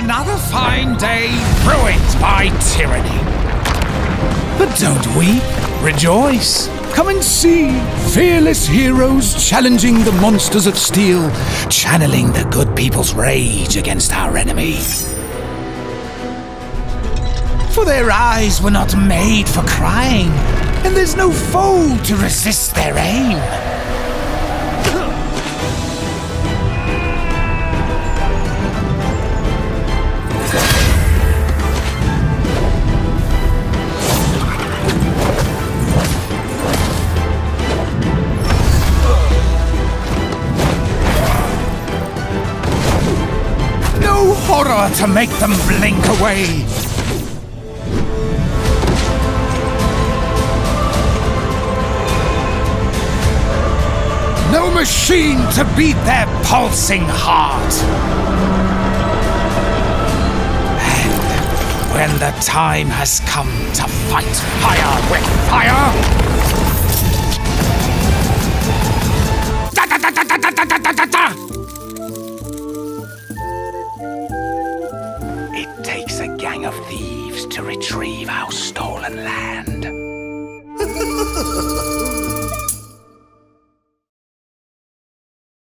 Another fine day ruined by tyranny. But don't weep, rejoice. Come and see fearless heroes challenging the monsters of steel, channeling the good people's rage against our enemy. For their eyes were not made for crying, and there's no foe to resist their aim. No horror to make them blink away. No machine to beat their pulsing heart. And when the time has come to fight fire with fire, it takes a gang of thieves to retrieve our stolen land.